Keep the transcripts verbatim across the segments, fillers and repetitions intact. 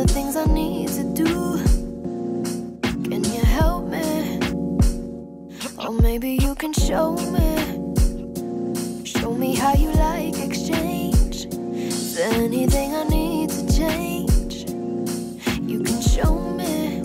the things I need to do. Can you help me? Or maybe you can show me. Show me how you like exchange. Is there anything I need to change? You can show me.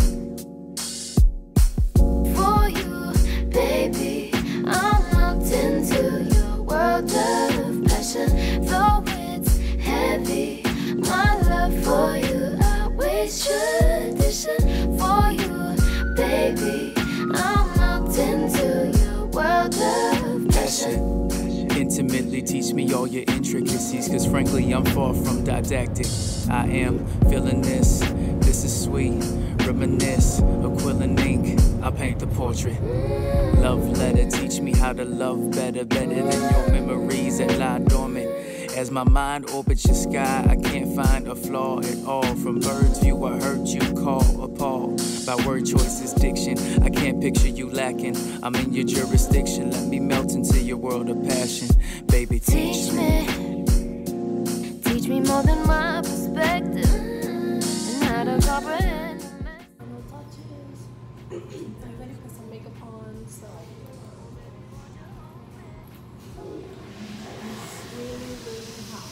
For you, baby, I'm locked into your world of passion. Though it's heavy, my love for you outweighs tradition. For you, baby, I'm locked into your world of passion. Intimately teach me all your intricacies, cause frankly I'm far from didactic. I am feeling this, this is sweet. Reminisce, Quill and ink, I paint the portrait. Love letter, teach me how to love better, better than your memories that lie dormant. As my mind orbits your sky, I can't find a flaw at all. From bird's view, I heard you call appalled by word choices, diction. I can't picture you lacking. I'm in your jurisdiction. Let me melt into your world of passion. Baby, teach, teach me. Teach me more than my perspective and how to comprehend. No touches. Everybody put some makeup on, so it's really, really hot.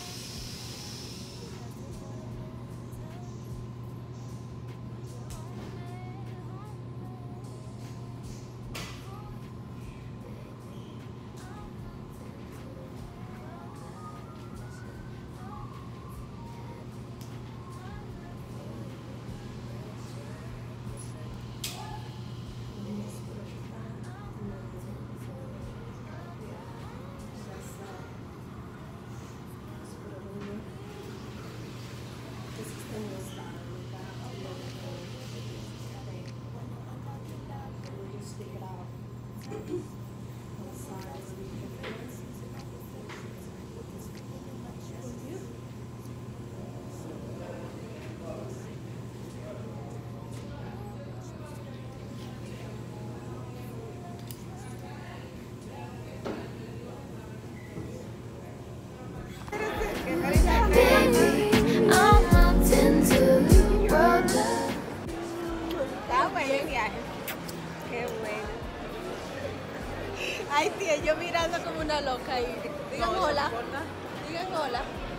Ay, tía, yo mirando como una loca y digan no, hola, digan hola.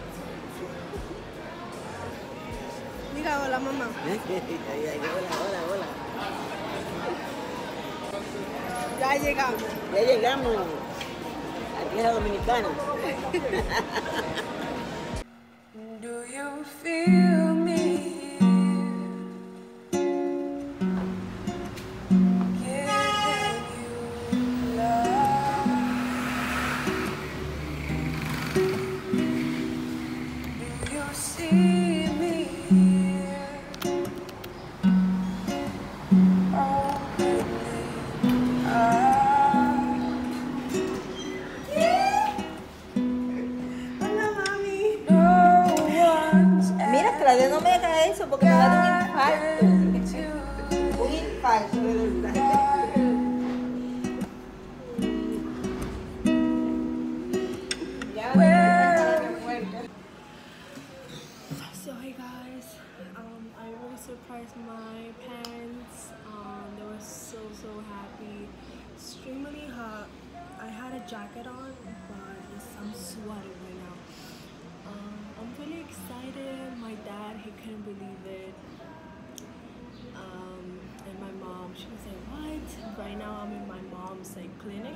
Diga hola, mamá. Hola, hola, hola. Ya llegamos. Ya llegamos. Aquí es la Dominicana. Do you feel me? No me haga eso porque me va a dar un infarto. Un infarto de verdad. So hey guys, um, I really surprised my parents. Um, they were so so happy. Extremely hot. I had a jacket on, but it's, I'm sweating right now. Um, I'm really excited. My dad, he couldn't believe it. Um, and my mom, she was like, what? Right now I'm in my mom's like clinic.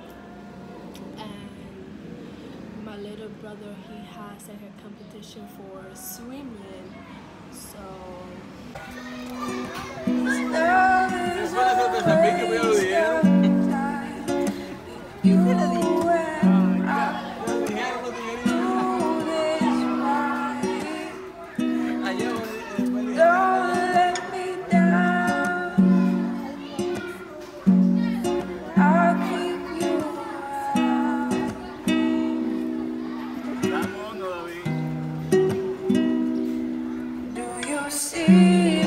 And my little brother, he has like a competition for swimming. So... See